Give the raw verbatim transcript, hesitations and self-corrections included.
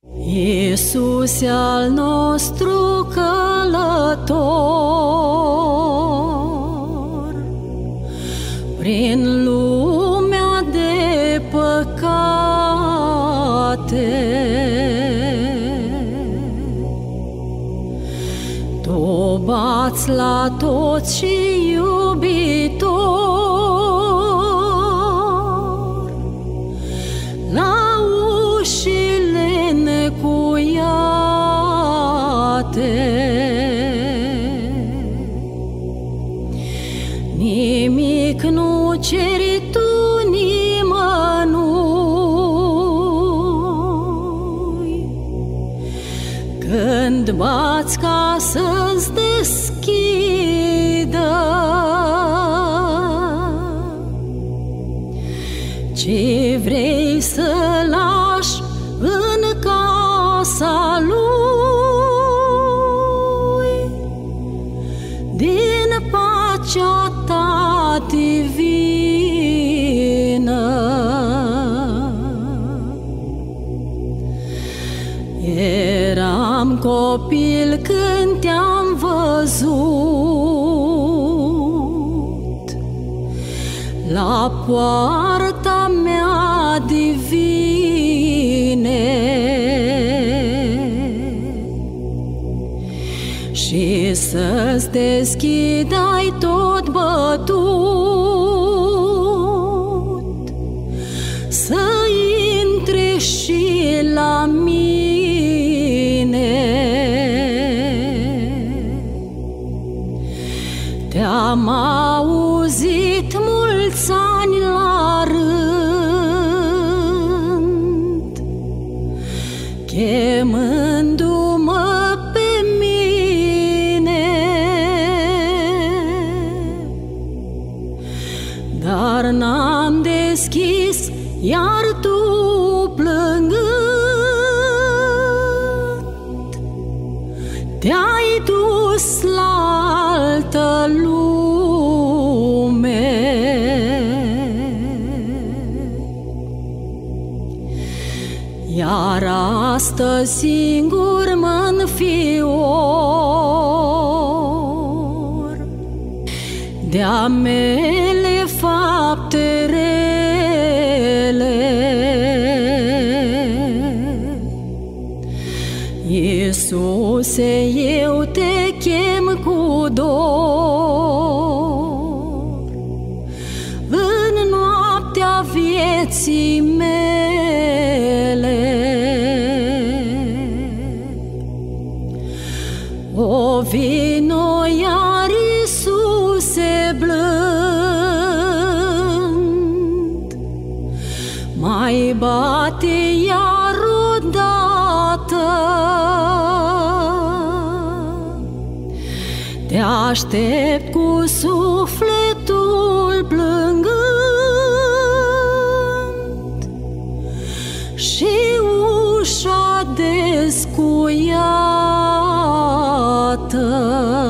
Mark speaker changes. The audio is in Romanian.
Speaker 1: Iisus al nostru călător prin lumea de păcate, Tu bați la toți și iubitor la ușile necuiate. Nimic nu ceri Tu nimănui când bați ca să-ți deschidă, ci vrei să lași în casa Lui din pacea Ta divină. Eram copil când Te-am văzut la poarta mea divine și să-ți deschidai tot bătut, să intri și la mine. Te-am auzit mulți ani la rând, chemându-mă pe mine, dar n-am deschis, iar Tu plângând Te-ai dus la altă lume. Iar astăzi singur mă-nfior de-a mele fapte rele. Iisuse, eu Te chem cu dor în noaptea vieții mele. O vino iar, Iisuse blând, mai bate iar odată. Te aștept cu sufletul plângând și ușa descuiată.